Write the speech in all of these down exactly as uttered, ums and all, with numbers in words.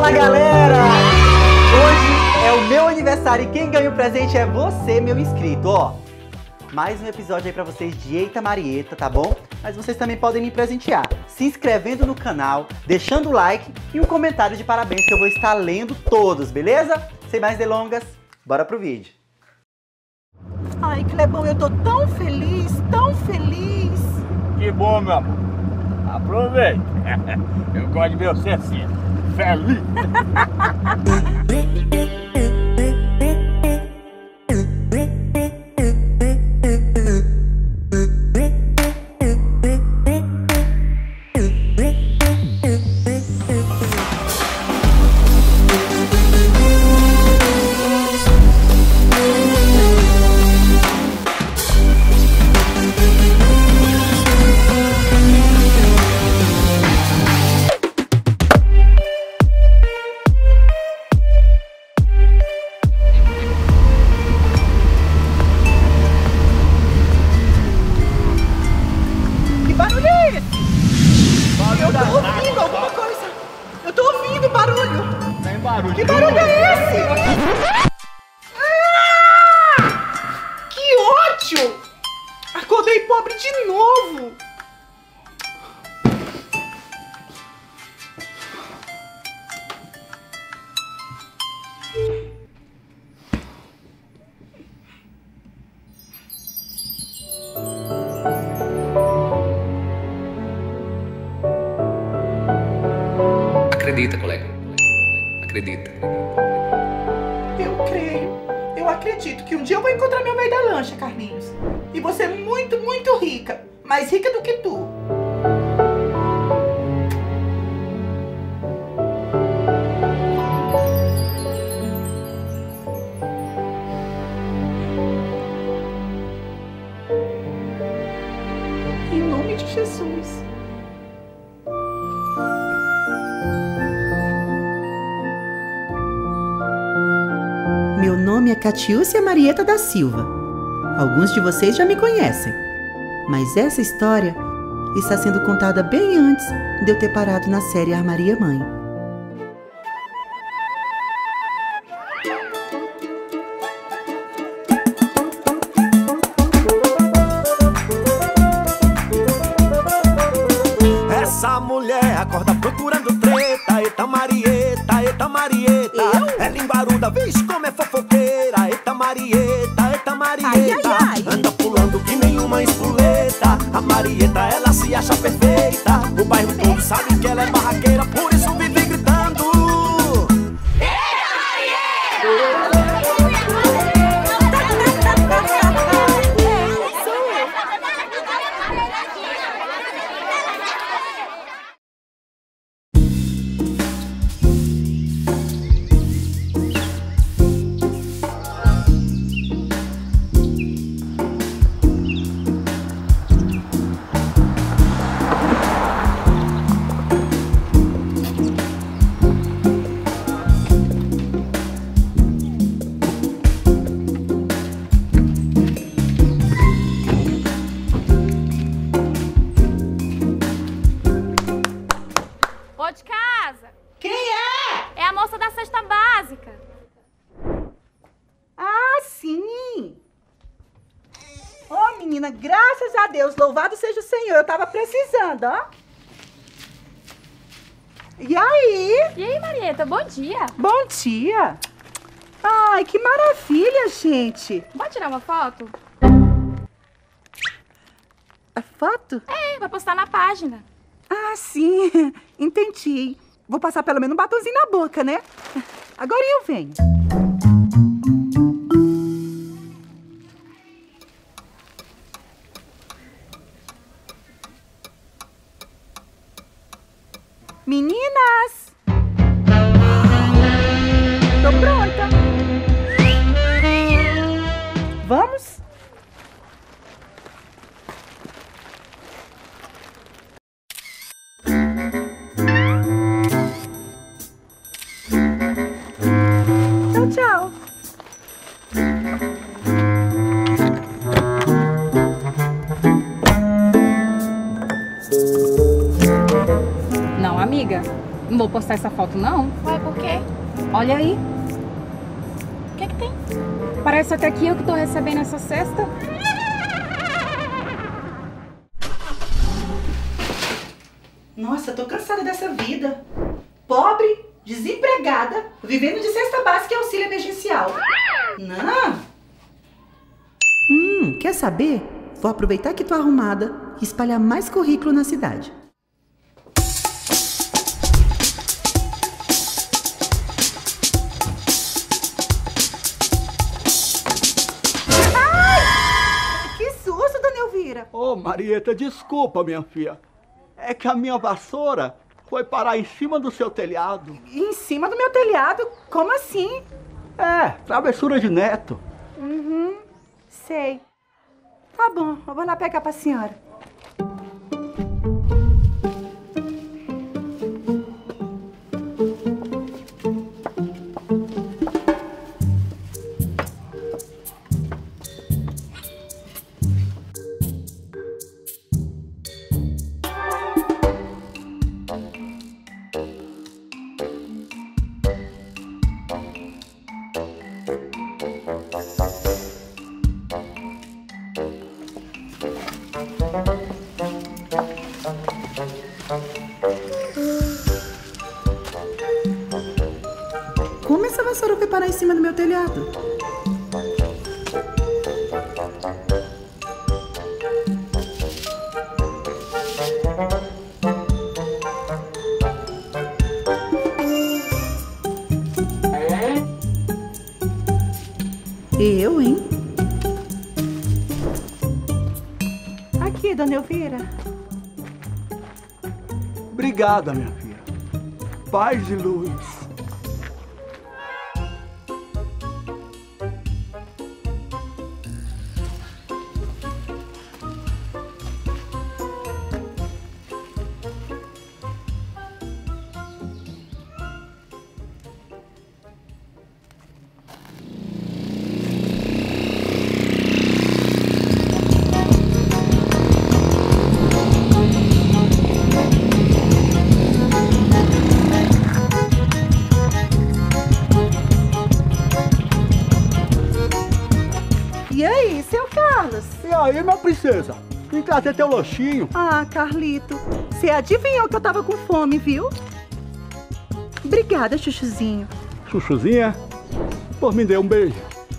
Fala, galera! Hoje é o meu aniversário e quem ganha o presente é você, meu inscrito, ó. Mais um episódio aí pra vocês de Eita Marieta, tá bom? Mas vocês também podem me presentear se inscrevendo no canal, deixando o like e um comentário de parabéns que eu vou estar lendo todos, beleza? Sem mais delongas, bora pro vídeo. Ai, Clebão, eu tô tão feliz, tão feliz. Que bom, meu amor. Aproveita. Eu gosto de ver você assim, feliz. Eu tô ouvindo alguma coisa. Eu tô ouvindo barulho. Tem barulho. Que barulho é esse? Ah! Que ódio! Acordei pobre de novo. Acredita, colega. Acredita. Eu creio. Eu acredito que um dia eu vou encontrar meu velho da lancha, Carlinhos. E vou ser muito, muito rica. Mais rica do que tu. Em nome de Jesus. Meu nome é Catiúcia Marieta da Silva. Alguns de vocês já me conhecem, mas essa história está sendo contada bem antes de eu ter parado na série Armaria Mãe. Essa mulher acorda procurando treta. Eita Marieta, eita Marieta. Eu? Ela embaruda, vixe como é fofoqueira. Eita Marieta, eita Marieta. Ai, ai, ai. Anda pulando que nenhuma espoleta. A Marieta, ela se acha perfeita. O bairro todo sabe que ela é barraqueira, por isso vive gritando. Eita Marieta! Ô, de casa! Quem é? É a moça da cesta básica. Ah, sim! Ô, oh, menina, graças a Deus, louvado seja o Senhor, eu tava precisando, ó. E aí? E aí, Marieta, bom dia. Bom dia! Ai, que maravilha, gente! Pode tirar uma foto? A foto? É, vai postar na página. Ah, sim, entendi. Vou passar pelo menos um batonzinho na boca, né? Agora eu venho. Meninas! Tô pronta. Vamos? Tchau, tchau. Não, amiga. Não vou postar essa foto, não. Ué, por quê? Olha aí. O que que tem? Parece até que eu que tô recebendo essa cesta. Nossa, tô cansada dessa vida. Pobre, desempregada, vivendo de cesta básica e auxílio emergencial. Não. Hum, quer saber? Vou aproveitar que tô arrumada e espalhar mais currículo na cidade. Que susto, dona Elvira. Ô, Marieta, desculpa, minha filha. É que a minha vassoura foi parar em cima do seu telhado. Em cima do meu telhado? Como assim? É, travessura de neto. Uhum, sei. Tá bom, eu vou lá pegar pra senhora. Como essa vassoura foi parar em cima do meu telhado? Eu, hein? Aqui, dona Elvira. Obrigada, minha filha. Paz e luz. E aí, seu Carlos? E aí, minha princesa? Vim trazer teu lanchinho. Ah, Carlito, você adivinhou que eu tava com fome, viu? Obrigada, chuchuzinho. Chuchuzinha, por me dê um beijo.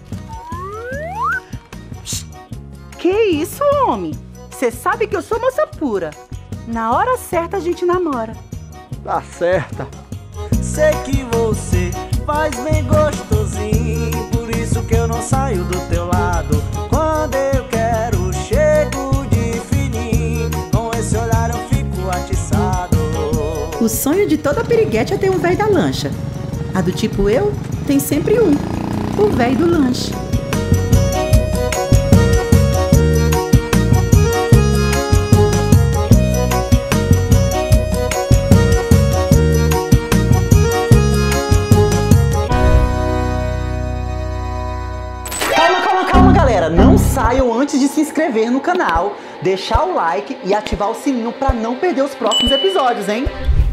Que isso, homem? Você sabe que eu sou moça pura. Na hora certa a gente namora. Tá certa. Sei que você faz bem gostosinho, por isso que eu não saio do teu lado. Quando eu quero, chego de fininho, com esse olhar eu fico atiçado. O sonho de toda piriguete é ter um véi da lancha. A do tipo eu tem sempre um, o véi do lanche. Calma, calma, calma, galera. Não saiam antes de se inscrever no canal, deixar o like e ativar o sininho para não perder os próximos episódios, hein?